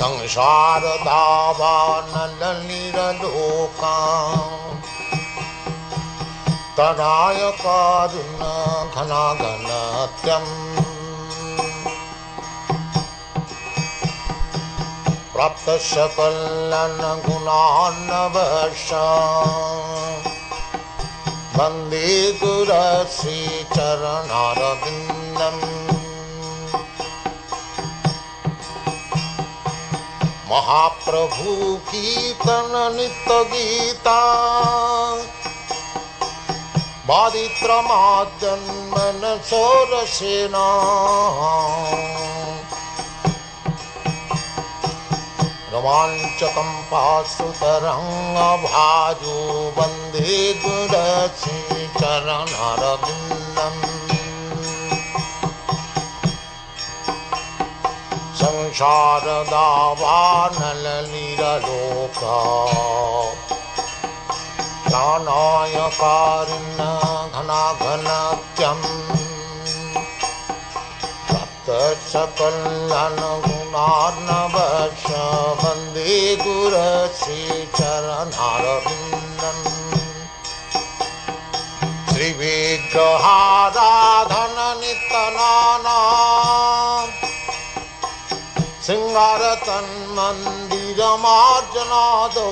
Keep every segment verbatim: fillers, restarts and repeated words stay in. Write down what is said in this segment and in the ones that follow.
संसार दावानलनिरलोका तराय कारुण्य घनाघनत्यम् प्राप्त सकलन गुणान्नवश वन्दे गुरश्री चरणारविन्दम् महाप्रभु कीर्तन नित्य गीता बादित्रमाद्यन्मन सोरसेना रोमाञ्चकं पाशुतरङ्गभाजो वन्दे गुरश्री चरणारविन्दम् संसार दावानलनिरलोका प्राणाय कारुण्य घनाघनत्यम् प्राप्त सकलन गुणार्णवश वन्दे गुरश्री चरणारविन्दम् श्रीविग्रहाराधन नित्यनाना सिंगार तन्मन्दिरमार्जनादौ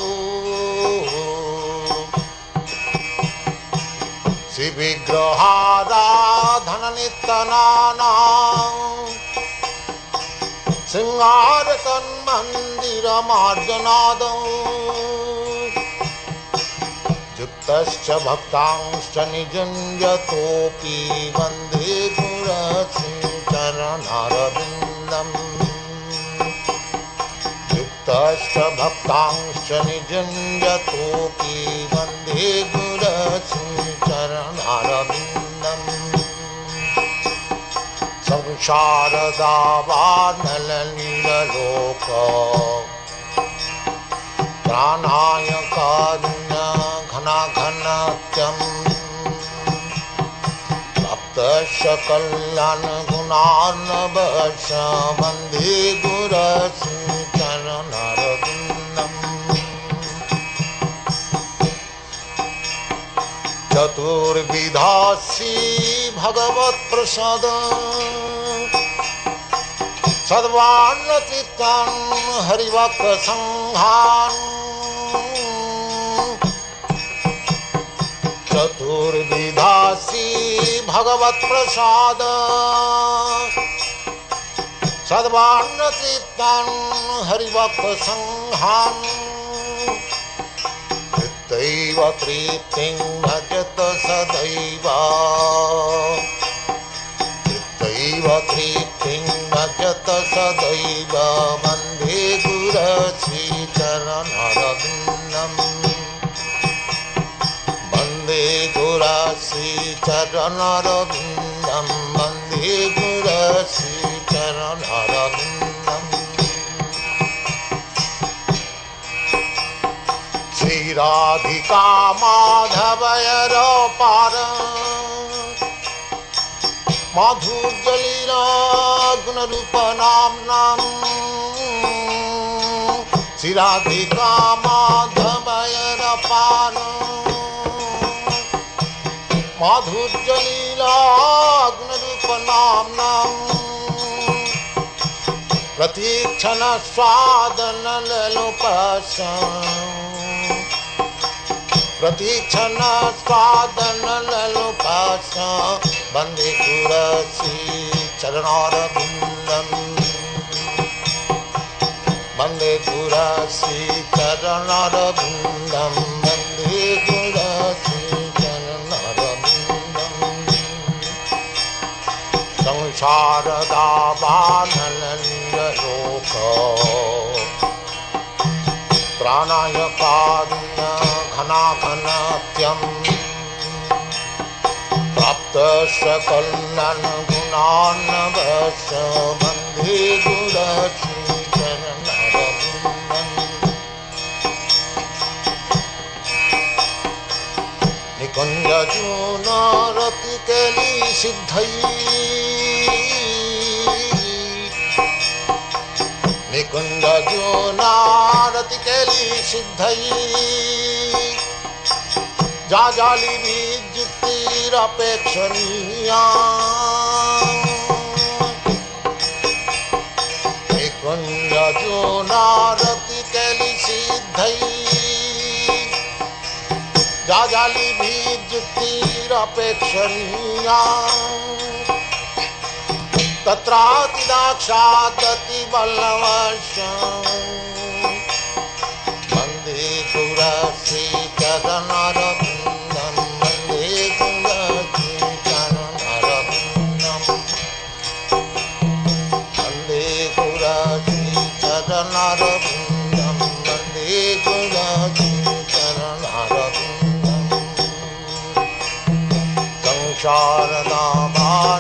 श्रीविग्रहाराधन नित्यनाना सिंगार तन्मन्दिरमार्जनादौ युक्तश्च भक्तांश्च निजुञ्जतोऽपि वन्दे गुरश्री चरणारविन्दम् युक्तश्च भक्तांश्च निजुञ्जतोऽपि वन्दे गुरश्री चरणारविन्दम् संसार दावानलनिरलोका प्राणाय कारुण्य घनाघनत्यम् प्राप्त सकलन गुणार्णवश वन्दे गुरश्री चरणारविन्दम् चतुर्विधासी भगवत्प्रसाद सद्वान्नचित्तं हरिवक्रसंहान् चतुर्विधासी भगवत्प्रसाद सद्वान्नचित्तं हरिवक्रसंहान् तृप्तैव तृप्तिं भजत सदैव तृप्तैव तृप्तिं भजत सदैव वन्दे गुरश्री चरणारविन्दम् वन्दे गुरश्री चरणारविन्दम् वन्दे गुरश्री चरणारविन्दम् श्रीराधिका माधवयरपार माधुर्यलीला गुणरूपनाम्नाम् श्रीराधिका माधवयरपार माधुर्यलीला गुणरूपनाम्नाम् प्रतीक्षण स्वादन ललोपश प्रतीक्षण स्वादन ललोपश वन्दे गुरश्री चरणारविन्दम् वन्दे गुरश्री चरणारविन्दम् वन्दे गुरश्री चरणारविन्दम् संसार दावानलनिरलोका प्राणाय कारुण्य घनाघनत्यम् प्राप्त सकलन गुणार्णवश वन्दे गुरश्री चरणारविन्दम् निकुञ्ज जूनरतिकेली सिद्धै निकुंज जुनारति केली सिद्धई जाजाली विद्युक्तिरपेक्षणीया निकुंज जुनारति केली सिद्धई जाजाली विद्युक्तिरपेक्षणीया तत्रातिदाक्षादति वल्लवश्यं वन्दे गुरश्रीचरणरविन्दं वन्दे गुरश्रीचरणरविन्दं वन्दे गुरश्रीचरणरविन्दं वन्दे गुरश्रीचरणरविन्दं संसारदामा